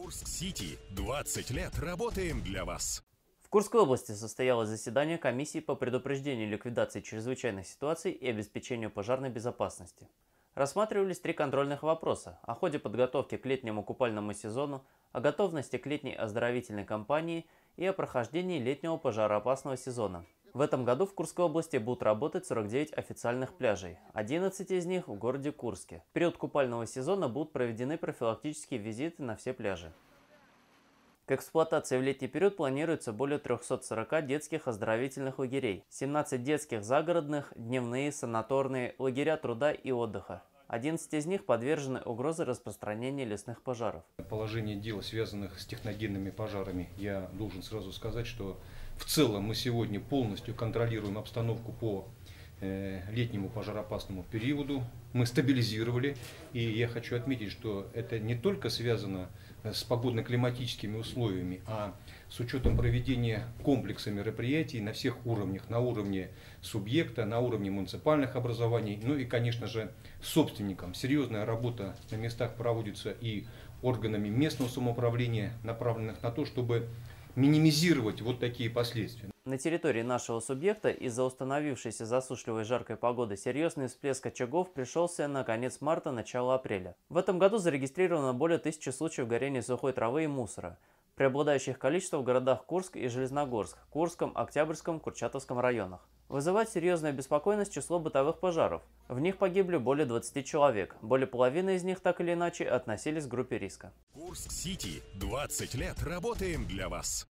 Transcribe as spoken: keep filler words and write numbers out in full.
Курск-Сити. двадцать лет работаем для вас. В Курской области состоялось заседание комиссии по предупреждению и ликвидации чрезвычайных ситуаций и обеспечению пожарной безопасности. Рассматривались три контрольных вопроса о ходе подготовки к летнему купальному сезону, о готовности к летней оздоровительной кампании и о прохождении летнего пожароопасного сезона. В этом году в Курской области будут работать сорок девять официальных пляжей, одиннадцать из них в городе Курске. В период купального сезона будут проведены профилактические визиты на все пляжи. К эксплуатации в летний период планируется более трёхсот сорока детских оздоровительных лагерей, семнадцать детских загородных, дневные, санаторные, лагеря труда и отдыха. одиннадцать из них подвержены угрозе распространения лесных пожаров. Положение дел, связанных с техногенными пожарами, я должен сразу сказать, что в целом мы сегодня полностью контролируем обстановку по э, летнему пожароопасному периоду. Мы стабилизировали, и я хочу отметить, что это не только связано с погодно-климатическими условиями, а с учетом проведения комплекса мероприятий на всех уровнях, на уровне субъекта, на уровне муниципальных образований, ну и, конечно же, собственникам. Серьезная работа на местах проводится и органами местного самоуправления, направленных на то, чтобы минимизировать вот такие последствия. На территории нашего субъекта из-за установившейся засушливой жаркой погоды серьезный всплеск очагов пришелся на конец марта – начало апреля. В этом году зарегистрировано более тысячи случаев горения сухой травы и мусора. Преобладающее их количество в городах Курск и Железногорск, Курском, Октябрьском, Курчатовском районах. Вызывает серьезную беспокойность число бытовых пожаров. В них погибли более двадцати человек. Более половины из них так или иначе относились к группе риска. Курск-Сити. двадцать лет работаем для вас.